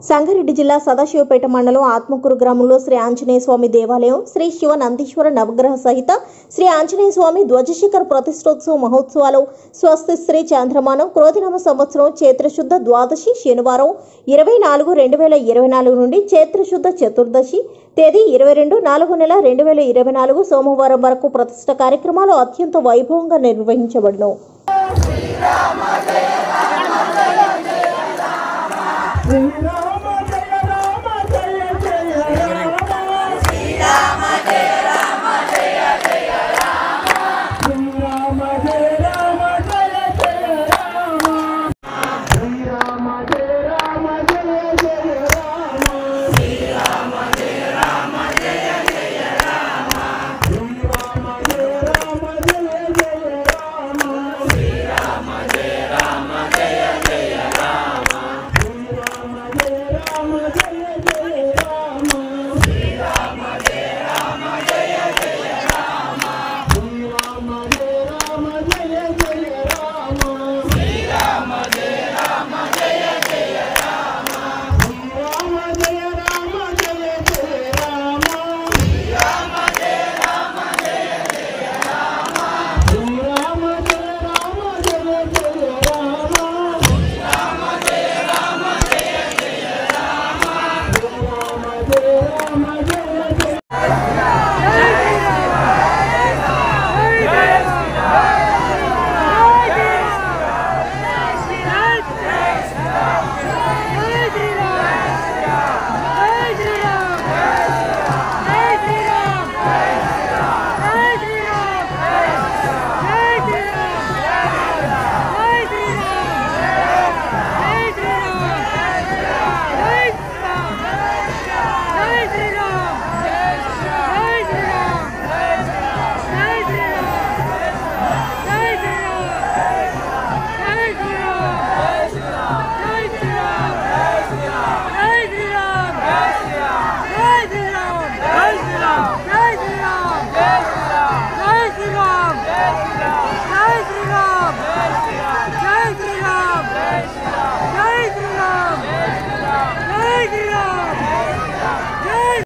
సంగారెడ్డి జిల్లా సదాశివపేట మండలం ఆత్మకూరు గ్రామంలో శ్రీ ఆంజనేయ స్వామి దేవాలయం, శ్రీ శివ నందీశ్వర నవగ్రహ సహిత శ్రీ ఆంజనేయ స్వామి ధ్వజశిఖర ప్రతిష్టోత్సవ మహోత్సవాలు స్వస్తి శ్రీ చంద్రమానం క్రోధినామ సంవత్సరం చైత్రశుద్ధ ద్వాదశి శనివారం 24/2024 నుండి చైత్రశుద్ధ చతుర్దశి తేదీ 22/4/2024 సోమవారం వరకు ప్రతిష్ఠ కార్యక్రమాలు అత్యంత వైభవంగా నిర్వహించబడును.